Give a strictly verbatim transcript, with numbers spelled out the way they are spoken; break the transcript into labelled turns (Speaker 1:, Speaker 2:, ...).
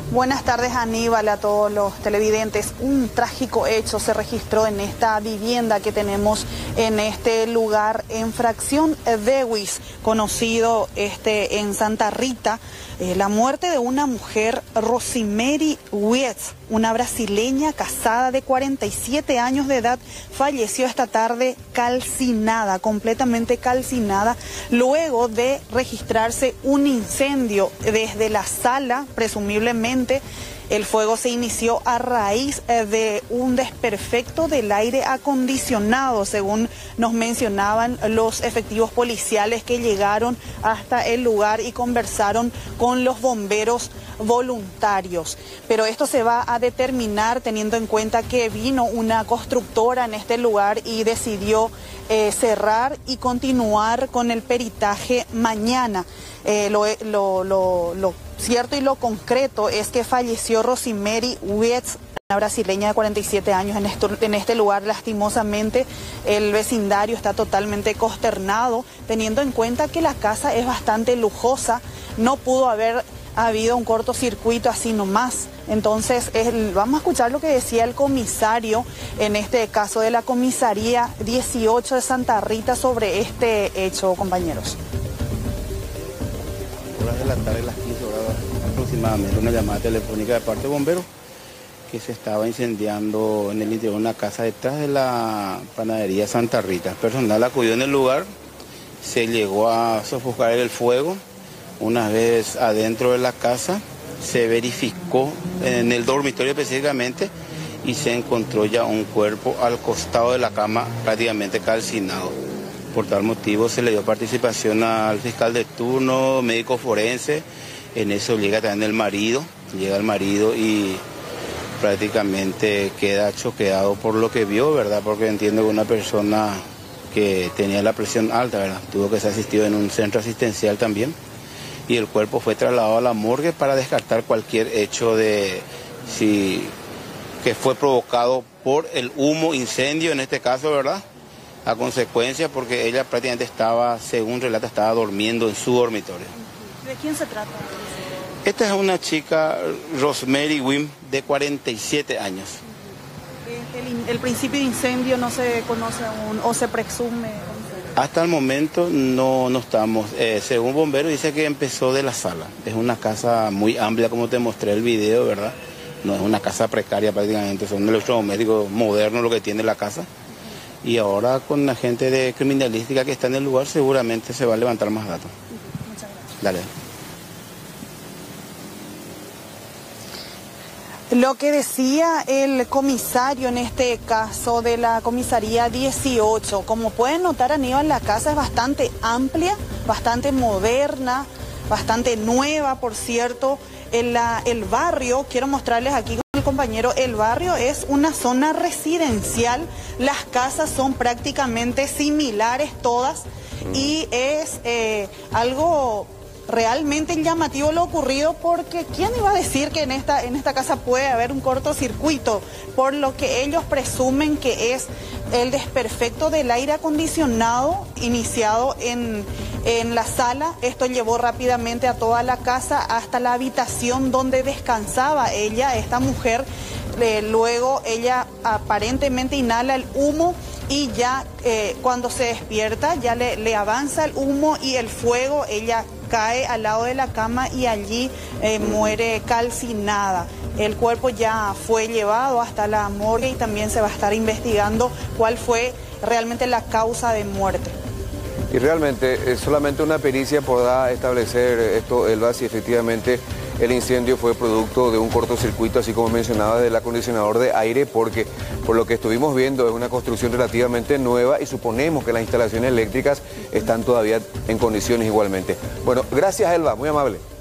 Speaker 1: Buenas tardes, Aníbal, a todos los televidentes. Un trágico hecho se registró en esta vivienda que tenemos en este lugar en Fracción Dewis, conocido este, en Santa Rita. Eh, la muerte de una mujer, Rosemary Wietz, una brasileña casada de cuarenta y siete años de edad, falleció esta tarde calcinada, completamente calcinada, luego de registrarse un incendio desde la sala, presumiblemente. El fuego se inició a raíz de un desperfecto del aire acondicionado, según nos mencionaban los efectivos policiales que llegaron hasta el lugar y conversaron con los bomberos voluntarios. Pero esto se va a determinar teniendo en cuenta que vino una constructora en este lugar y decidió eh, cerrar y continuar con el peritaje mañana. Eh, lo, lo, lo, lo cierto y lo concreto es que falleció Rosemary Wietz, una brasileña de cuarenta y siete años, en, esto, en este lugar. Lastimosamente el vecindario está totalmente consternado, teniendo en cuenta que la casa es bastante lujosa. No pudo haber habido un cortocircuito así nomás. Entonces el, vamos a escuchar lo que decía el comisario, en este caso de la comisaría dieciocho de Santa Rita, sobre este hecho, compañeros.
Speaker 2: Horas de la tarde, las quince horas aproximadamente, una llamada telefónica de parte de bomberos que se estaba incendiando en el interior de una casa detrás de la panadería Santa Rita. El personal acudió en el lugar, se llegó a sofocar el fuego. Una vez adentro de la casa se verificó en el dormitorio específicamente y se encontró ya un cuerpo al costado de la cama prácticamente calcinado. Por tal motivo se le dio participación al fiscal de turno, médico forense. En eso llega también el marido, llega el marido y prácticamente queda choqueado por lo que vio, ¿verdad? Porque entiendo que una persona que tenía la presión alta, ¿verdad? Tuvo que ser asistido en un centro asistencial también. Y el cuerpo fue trasladado a la morgue para descartar cualquier hecho de si que fue provocado por el humo, incendio en este caso, ¿verdad? A consecuencia, porque ella prácticamente estaba, según relata, estaba durmiendo en su dormitorio.
Speaker 1: ¿De quién se trata?
Speaker 2: Esta es una chica, Rosemary Wietz, de cuarenta y siete años.
Speaker 1: El, el principio de incendio no se conoce aún o se presume.
Speaker 2: Hasta el momento no, no estamos. Eh, según bomberos dice que empezó de la sala. Es una casa muy amplia, como te mostré el video, ¿verdad? No es una casa precaria prácticamente, son electrodomésticos modernos lo que tiene la casa. Y ahora con la gente de criminalística que está en el lugar seguramente se va a levantar más datos.
Speaker 1: Muchas gracias.
Speaker 2: Dale.
Speaker 1: Lo que decía el comisario en este caso de la comisaría dieciocho, como pueden notar, Aníbal, la casa es bastante amplia, bastante moderna, bastante nueva, por cierto. En la, el barrio, quiero mostrarles aquí con el compañero, el barrio es una zona residencial, las casas son prácticamente similares todas y es eh, algo realmente llamativo lo ocurrido, porque ¿quién iba a decir que en esta, en esta casa puede haber un cortocircuito? Por lo que ellos presumen que es el desperfecto del aire acondicionado iniciado en, en la sala. Esto llevó rápidamente a toda la casa hasta la habitación donde descansaba ella, esta mujer. Eh, luego ella aparentemente inhala el humo y ya eh, cuando se despierta ya le, le avanza el humo y el fuego, ella cae al lado de la cama y allí eh, muere calcinada. El cuerpo ya fue llevado hasta la morgue y también se va a estar investigando cuál fue realmente la causa de muerte.
Speaker 3: Y realmente eh, solamente una pericia podrá establecer esto, Elba, si efectivamente el incendio fue producto de un cortocircuito, así como mencionaba, del acondicionador de aire, porque por lo que estuvimos viendo es una construcción relativamente nueva y suponemos que las instalaciones eléctricas están todavía en condiciones igualmente. Bueno, gracias, Elba, muy amable.